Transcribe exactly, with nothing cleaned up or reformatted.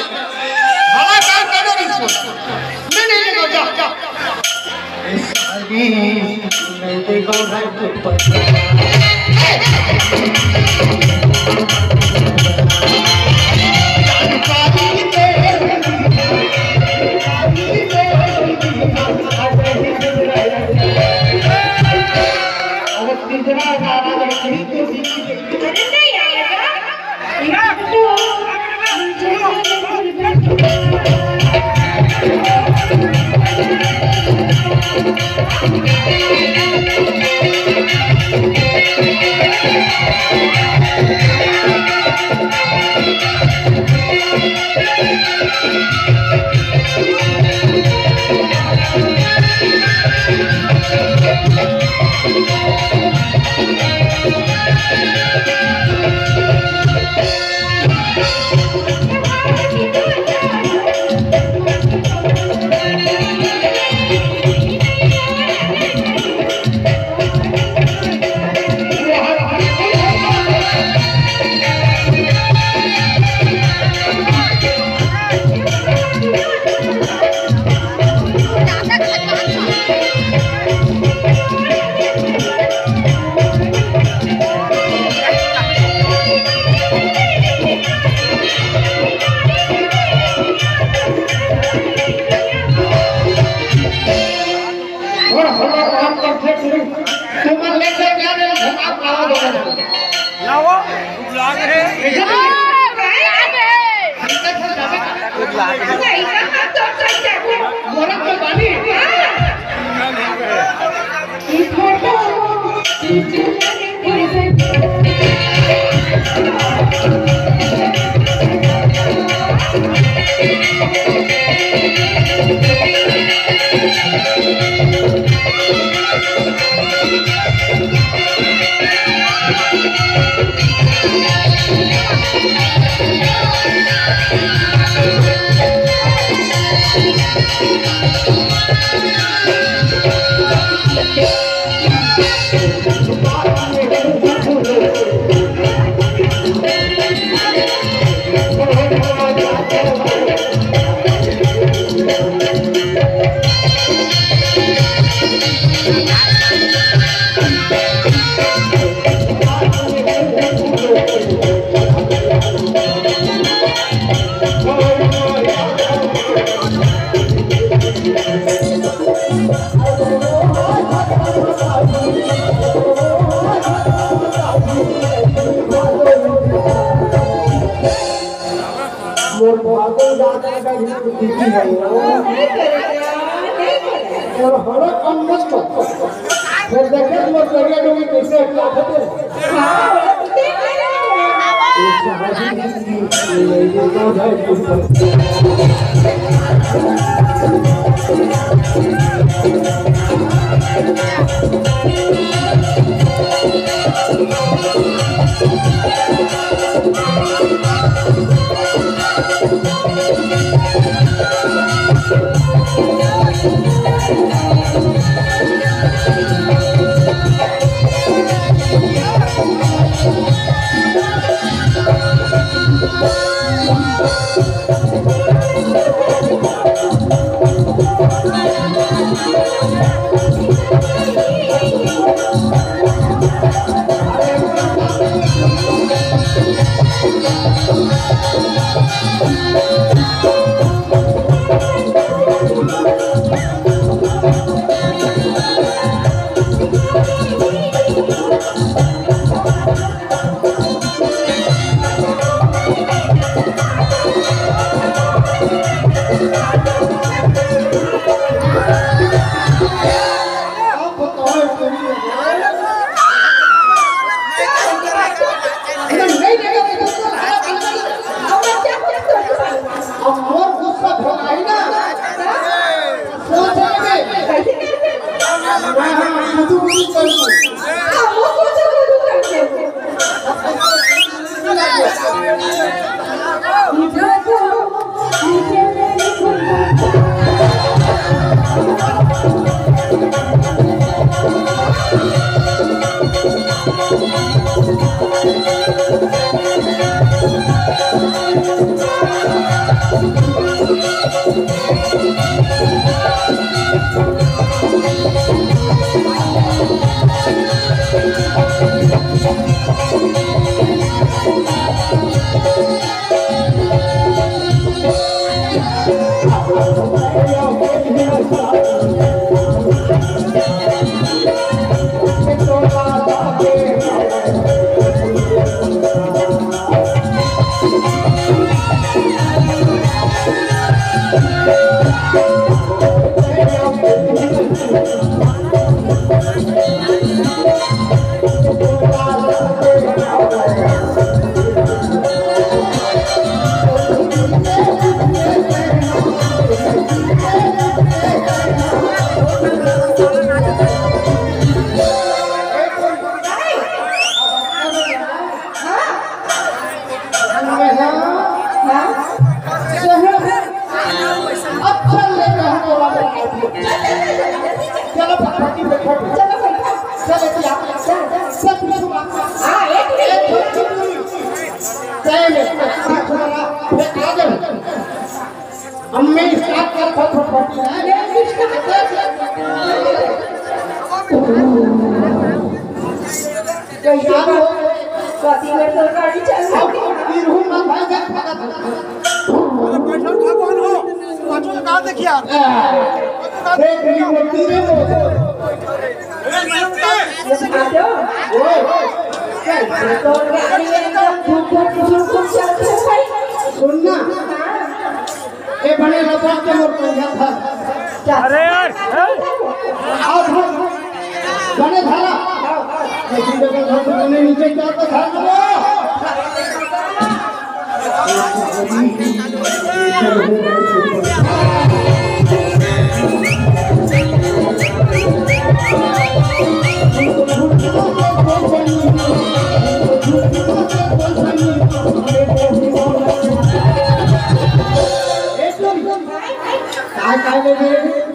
हवा काम करो इसको नहीं नहीं नहीं जा जा सारी मैं देखो भाई के ऊपर और हर काम मत कर फिर देखे मत करिए लोग कैसे क्या होते Yeah. अम्मी साथ कर फट तो यार हो कति में तो गाड़ी चल रही है रूम में भाग जा बैठो खा कौन हो पाछो लगा देख यार देख ली मोटी रे ये खाते हो ओ तो गाड़ी एकदम धूप धूप धूप चलती है सुनना ए बने लगा के मोर को था अरे आओ बने धारा ऐसी जगह घर से बने नीचे क्या तो था काय काय